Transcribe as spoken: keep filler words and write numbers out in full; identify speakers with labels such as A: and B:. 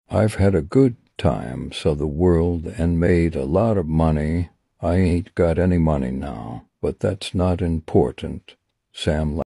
A: I've had a good time of the world and made a lot of money. I ain't got any money now, but that's not important. Sam